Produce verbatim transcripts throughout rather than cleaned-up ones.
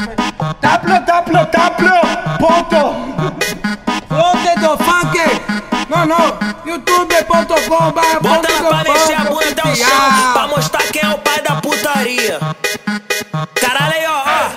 www ponto Fonte do Funk. Não, não. youtube ponto com barra bota ela pra mexer a bunda até o chão, pra mostrar quem é o pai da putaria. Caralho aí, ó, ó.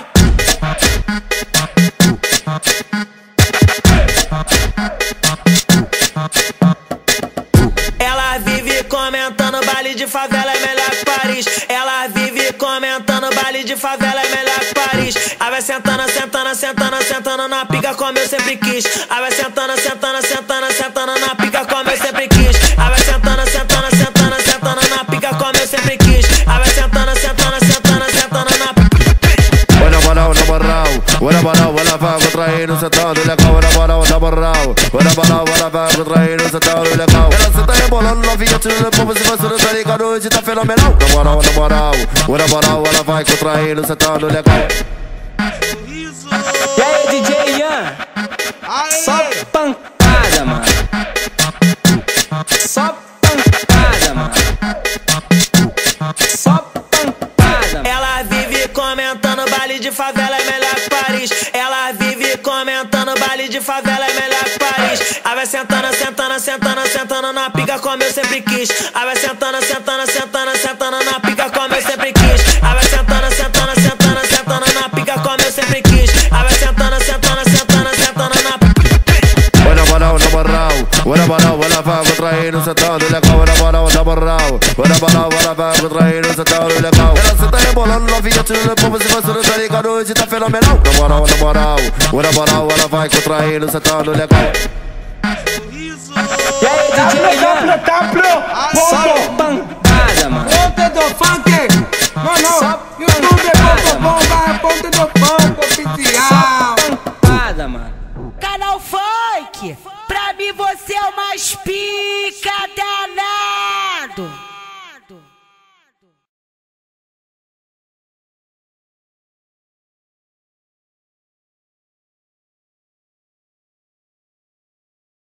Ela vive comentando baile de favela é melhor que Paris. Ela vive comentando baile de favela é melhor que Paris. Aí vai sentando, sentando, sentando, sentando na pica como eu sempre quis. Aí vai sentando, sentando, sentando, sentando na pica como eu sempre quis. Aí vai sentando, sentando, sentando, sentando na pica como eu sempre quis. Aí vai sentando, sentando, sentando, sentando na pica. Buena moral, na moral, buena moral, buena fa contraindo, sentado legal, buena moral, na moral, buena moral, buena fa contraindo, sentado legal. Ela senta rebolando, novinha, tirando povo, se você não tá ligado, hoje tá fenomenal. Na moral, na moral, buena moral, ela vai contraindo, sentado legal. E aí, D J Ian? Só pancada, mano. Só pancada, mano. Só pancada, mano. Ela vive comentando baile de favela é melhor que Paris. Ela vive comentando baile de favela é melhor que Paris. Aí vai sentando, sentando, sentando, sentando na pica como eu sempre quis. Aí vai sentando, sentando, sentando, sentando na pica como eu sempre quis. Aí vai sentando, sentando, sentando, sentando na pica como eu sempre quis. Aí vai sentando, sentando, sentando, sentando na pica. Buena moral, na moral, buena moral, buena fa contraindo, sentado legal, buena moral, na moral, buena moral, buena fa contraindo, sentado legal. Ela senta rebolando, novinha, tirando povo, se você não tá ligado, hoje tá fenomenal. Na moral, na moral, buena moral, ela vai contraindo, sentado legal. E aí, D J Ian? Só pancada, mano. Fonte do Funk. Não, não. youtube ponto com barra Fonte do Funk oficial. Só pancada, mano. Canal Funk, pra mim você é o mais pica danado.